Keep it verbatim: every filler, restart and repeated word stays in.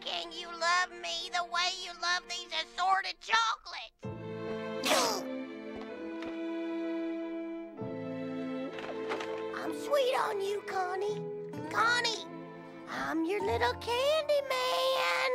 can you love me the way you love these assorted chocolates? I'm sweet on you, Connie. Connie, I'm your little candy man.